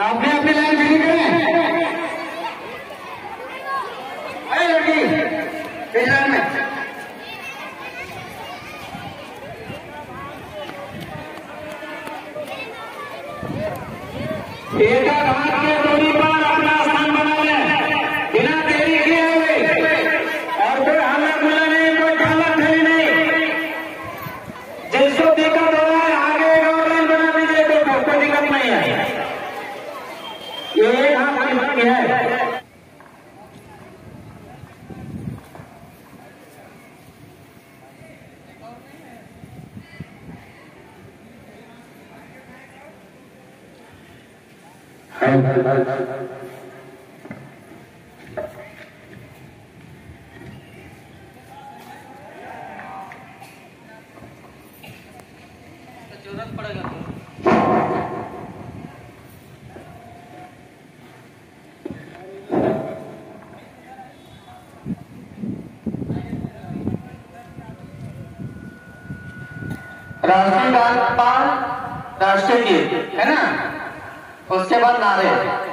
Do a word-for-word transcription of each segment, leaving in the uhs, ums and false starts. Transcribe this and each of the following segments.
अपने अपनी लाइन खड़ी करें। अरे लड़की इस लाइन में एक हाथ के दूरी पर अपना स्थान बना लें बिना देरी किए हुए, और कोई हल्ला गुल्ला नहीं, कोई काला खड़ी नहीं। जिसको दिक्कत हो रहा है आगे एक और लाइन बना दीजिए, तो कोई दिक्कत नहीं है। ये हाथ की बात है। जरूरत पड़ेगा राष्ट्रीय गान पार राष्ट्रीय गीत है ना, उसके बाद नारे।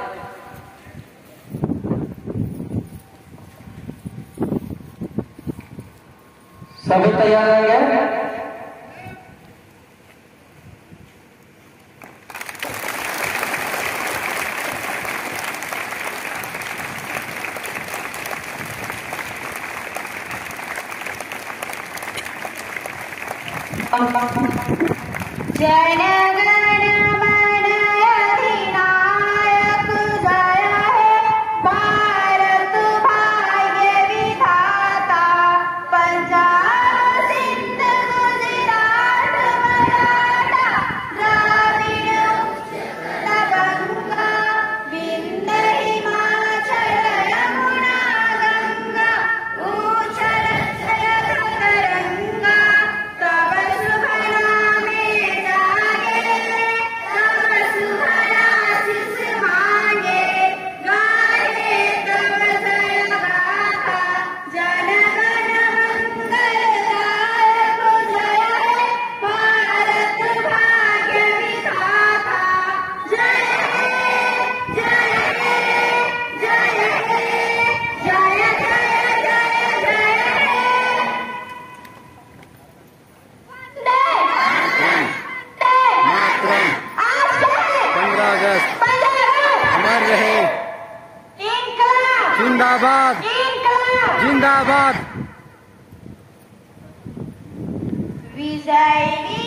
सभी तैयार रहेंगे? जय गण मन अधिनायक, जय हे भारत भाग्य विधाता। पंजाब सिंध गुजरात मराठा द्राविड़ उत्कल गंगा, विंध्य हिमाचल यमुना गंगा, उच्छल तरंगा। तब शुभ नामे जागे, तब शुभ आशीष मांगे, गाहे तब जय गाथा। जन गण मंगलदायक, जय हे भारत भाग्य विधाता। जय हे जय हे जय हे जय जय जय जय हे। पंद्रह अगस्त अमर रहे, जिंदाबाद जिंदाबाद। विजय